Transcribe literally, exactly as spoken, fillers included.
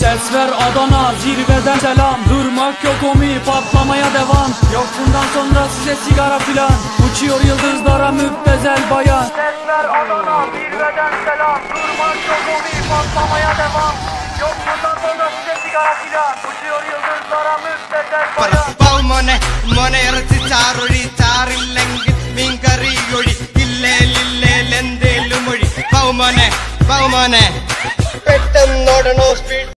Ses ver Adana, zirveden selam. Durmak yok omi, patlamaya devam. Yok bundan sonra size sigara filan. Uçuyor yıldızlara müptezel bayan. Ses ver Adana, zirveden selam. Durmak yok omi, patlamaya devam. Yok bundan sonra size sigara filan. Uçuyor yıldızlara müptezel bayan. Pau mone, mone ഇറച്ചി ചാറൊഴി ചാറില്ലെങ്കിൽ മീൻകറി ഒഴി ഇല്ലേ ലില്ലേലെന്തേലും ഒഴി. പൗ മോനെ പൗ മോനെ പെട്ടെന്നോടണോ സ്പീഡ്